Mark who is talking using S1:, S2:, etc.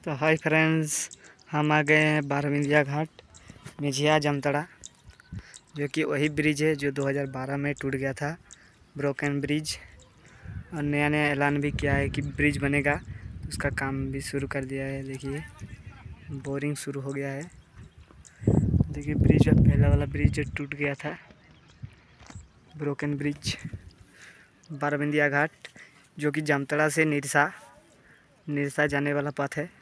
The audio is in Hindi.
S1: तो हाय फ्रेंड्स, हम आ गए हैं बारहविंदिया घाट मेझिया जामताड़ा, जो कि वही ब्रिज है जो 2012 में टूट गया था, ब्रोकन ब्रिज। और नया नया ऐलान भी किया है कि ब्रिज बनेगा, तो उसका काम भी शुरू कर दिया है। देखिए बोरिंग शुरू हो गया है। देखिए ब्रिज, पहला वाला ब्रिज जो टूट गया था, ब्रोकन ब्रिज। बारहविंदिया घाट जो कि जामताड़ा से निरसा जाने वाला पथ है।